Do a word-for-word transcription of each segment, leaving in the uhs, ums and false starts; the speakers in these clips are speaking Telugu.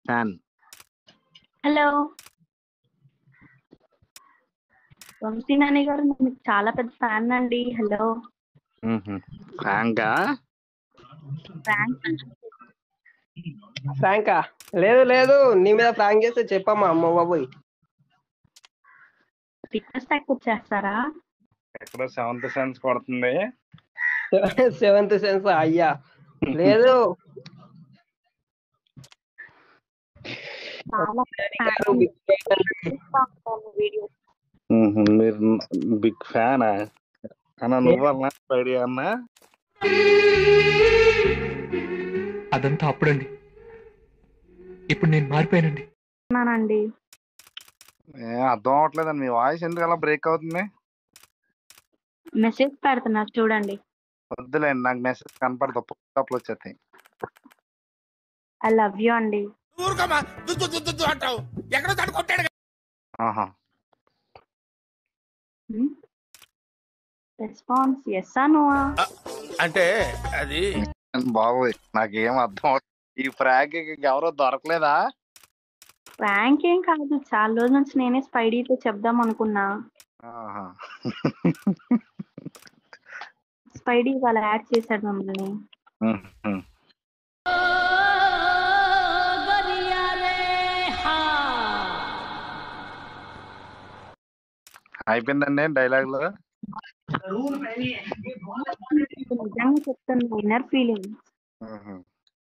ఫ్యాన్. హలో. వంశీ నాని గారు నేను మీకు చాలా పెద్ద ఫ్యాన్ అండి. హలో. హుహు. ఫ్రాంకా? ఫ్రాంక్ ఫ్రాంకా? లేదు లేదు నీ మీద ఫ్రాంక్ చేస్తే చెప్పమ్మా అమ్మ బాబోయ్. రిక్వెస్ట్ యాక్సెప్ట్ చేస్తారా? ఎక్కడో సెవెంత్ సెన్స్ కొడుతుంది. సెవెంత్ సెన్స్ అయ్యా లేదు. చాలా గారు big fan అండి. వీడియో హుహు. మీరు బిగ్ ఫ్యానా? అన్న నువ్వన్నా స్పైడీ అన్నా? అదంతా అప్పుడండి. ఇప్పుడు నేను మారిపోయానండి. అండి ఏం అర్థం అవ్వట్లేదండి. మీ వాయిస్ ఎందుకు అలా బ్రేక్ అవుతుంది? మెసేజ్ పెడుతున్నారు చూడండి. వద్దులేండి, నాకు మెసేజ్ కనపడదు. పుస్తకాలు వచ్చేస్తాయి. ఐ లవ్ యూ అండి. ఆహా. రెస్పాన్స్ ఎస్సా నువ్వా? అంటే అది బాబోయ్, నాకేం అర్థం అవ్వట్లేదు. ఈ ఫ్రాంక్ ఎవరో దొరకలేదా? ప్రాంక్ ఏం కాదు, చాలా రోజుల నుంచి నేనే స్పైడీతో చెప్దాం అనుకున్నా. ఆహా. స్పైడీ వాళ్ళ యాడ్ చేశాడు మమ్మల్ని. హుహు. అయిపోయిందండి డైలాగులు. నిజంగా చెప్తున్నా, ఇన్నర్ ఫీలింగ్. హుహు.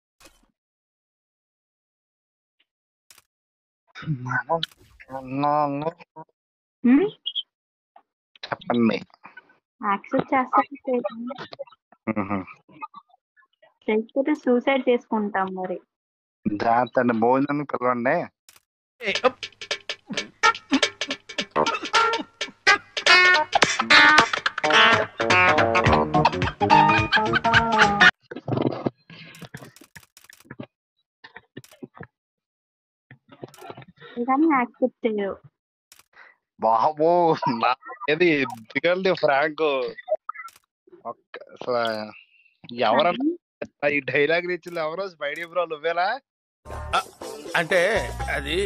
చెప్పండి. యాక్సెప్ట్ చేస్తా హుహు. చేయకపోతే సూసైడ్ చేసుకుంటాం మరి. జాగ్రత్త అండి, భోజనానికి పిలవండి. కానీ యాక్సెప్ట్ చేయరు. బాబో, ఏది దిగండి ఫ్రాంక్. అసలు ఎవరన్నా ఈ డైలాగ్ ఇచ్చింది ఎవరో? స్పైడీ బ్రో నువ్వేలా? అంటే అది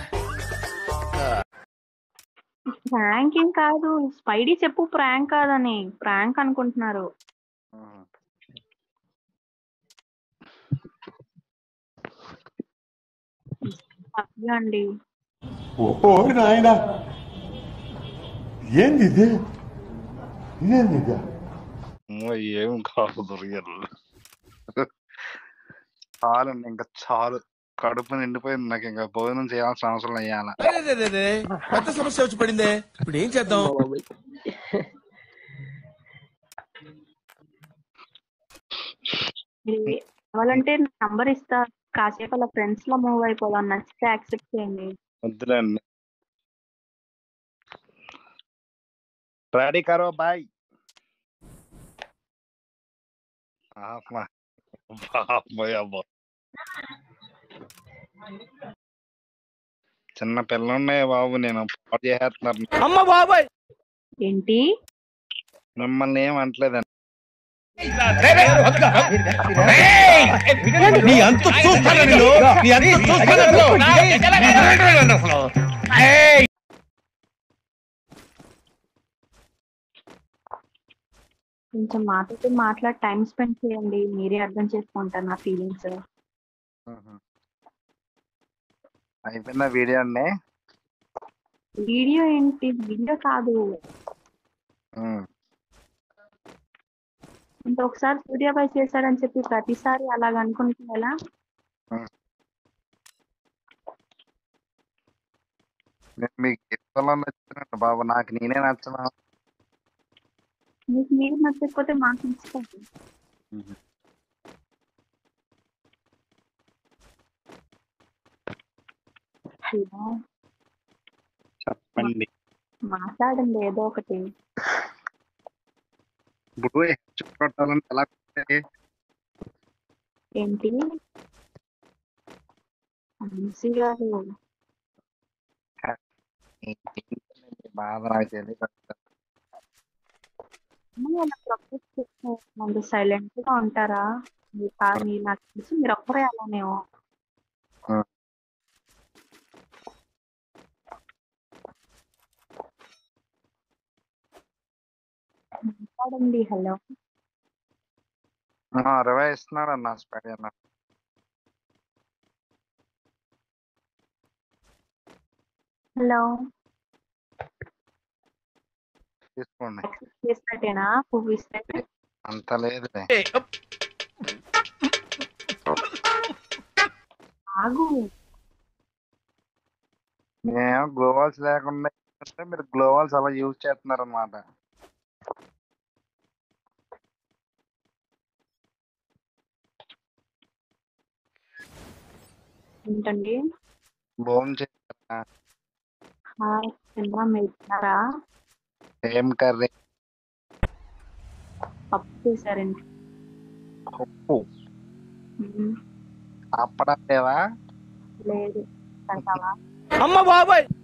ప్రాంక్ ఏం కాదు. స్పైడీ చెప్పు ప్రాంక్ కాదని. ప్రాంక్ అనుకుంటున్నారు. అండి ఓ నాయనా, ఏంది ఇది? ఇదేంది ఇది? ఏం కాదు దొరికారు. చాలండి, ఇంకా చాలు. కడుపు నిండిపోయింది. నాకు ఇంకా భోజనం చేయాల్సిన అవసరం అయ్యాల. పెద్ద సమస్య వచ్చి పడిందే, ఇప్పుడు ఏం చేద్దాం? కావాలంటే నంబర్ ఇస్తా, కాసేపు అలా ఫ్రెండ్స్ లో మూవ్ అయిపోదాం. నచ్చితే యాక్సెప్ట్ చేయండి. వద్దులేండి. రెడీ కరో బాయ్. చిన్న పిల్లలున్నాయి బాబు, నేను పాడు చేసేస్తున్నారు. అమ్మ బాబాయ్ ఏంటి? మిమ్మల్ని ఏం అంటలేదండి. కొంచెం మాటతో మాట్లాడి టైం స్పెండ్ చేయండి. మీరే అర్థం చేసుకుంటారు నా ఫీలింగ్స్. అయిపోయిందా వీడియో అండి? వీడియో ఏంటి? వీడియో కాదు. ఇంత ఒకసారి సూర్యాబాయ్ చేశాడని చెప్పి ప్రతిసారి అలాగ అనుకుంటే ఎలా? మీకు ఇతరులు నచ్చుతున్నట్టు బాబు, నాకు నేనే నచ్చను. మీకు మీరు నచ్చకపోతే మాకు నచ్చుతుంది. హలో, చెప్పండి. మాట్లాడండి ఏదో ఒకటి. ఇప్పుడు చుట్టుపట్టాలంటే ఎలా కొట్టాలి? ఏంటి వంశీ గారు? బాధ నాకు తెలియదు. ముందు సైలెంట్ గా ఉంటారా? మీ నాకు తెలిసి మీరు ఒక్కరే అలానేమో. మాట్లాడండి. హలో అరవై ఇస్తున్నాడు అన్న స్పైడీ అన్న. హలో తీసుకోండి. యాక్సెప్ట్ చేసినట్టేనా పువ్వు ఇస్తే? అంత లేదు ఆగు. మేము గ్లోవాల్స్ లేకుండా అంటే మీరు గ్లోవాల్స్ అలా యూజ్ చేస్తున్నారు అనమాట. ఏంటండి? భోజనం చేస్తారా? హాయ్ తిన్నా, మీరు తిన్నారా? ఏం కర్రీ? పప్పు చేశారండి. పప్పు. మ్మ్. అప్పడం లేవా? లేదు పెడతావా? అమ్మ బాబాయ్